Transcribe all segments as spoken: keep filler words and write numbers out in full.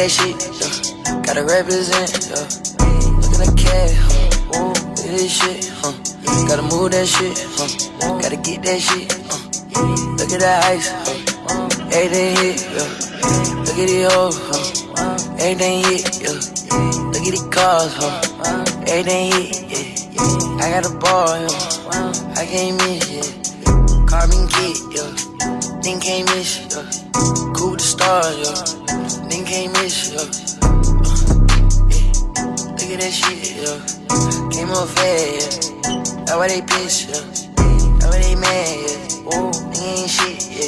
that shit, yeah. Gotta represent, yeah. Look at the cat, huh? Ooh, look at this shit, huh? Gotta move that shit, huh? Gotta get that shit, huh? Look at that ice, huh? Everything hit, yeah. Look at these hoes, huh? Everything hit, yeah. Look at these cars, huh? Everything hit, yeah. I got a ball, yeah. I can't miss, yeah. Carbon kit, yeah. Nigga can't miss, yeah. Cool with the stars, yeah. Nigga can't miss, yeah. Look at that shit, yeah. Came up fast, yeah. That's why they bitch, yeah. That's why they mad, yeah. Ooh, nigga ain't shit, yeah,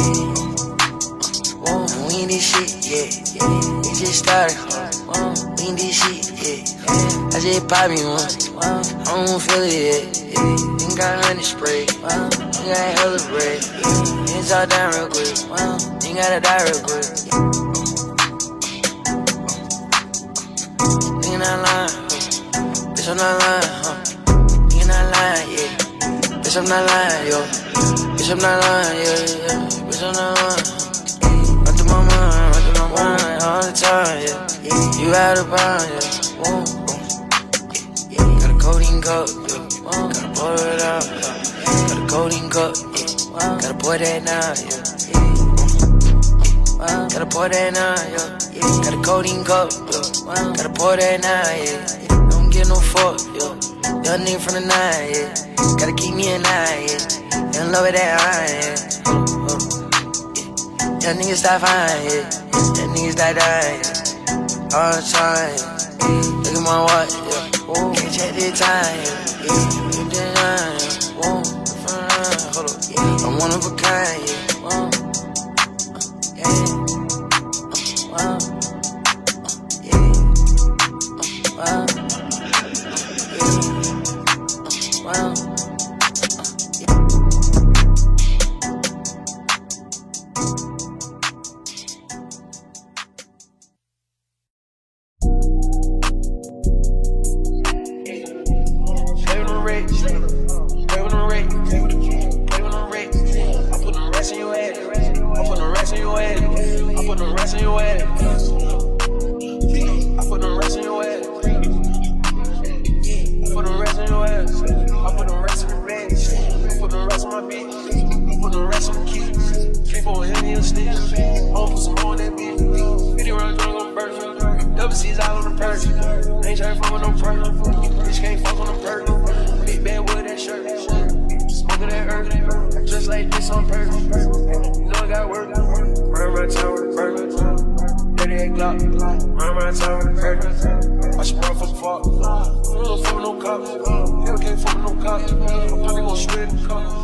yeah. Ooh, we ain't this shit, yeah, yeah. We just started, huh? We ain't this shit, yeah. I just pop me one, I don't feel it yet, yeah. Nigga got honey spray, nigga got hella bread. Niggas all down real quick, nigga gotta die real quick. Nigga not lying, bitch I'm not lying, huh? Nigga not lying, yeah. Bitch I'm not lying, yo. Bitch I'm not lying, yeah, yeah. Bitch I'm not lying, huh? Run through my mind, run through my mind all the time, yeah. You out of bounds, yeah. Woo, woo. Got a codeine cup, yeah. Gotta pour it out, yeah. Got a codeine cup, yeah. Gotta pour that now, yeah. Gotta pour that now, yeah. Got a codeine cup, yeah. Gotta pour that now, yeah. Don't get no fuck, yeah. Young nigga from the nine, yeah. Gotta keep me in line, yeah. Young love with that iron, yeah. Young niggas die fine, yeah. Young niggas die dying, yeah. All the time, yeah. Look at my watch, yeah. Ooh, can't check this time, yeah. Keep that line, yeah. Ooh, hold up, yeah. I'm one of a kind, yeah. Ooh, yeah. Wow. Yeah. Wow. Yeah. Wow. Never came from no cop. I'm probably gon' shred the car.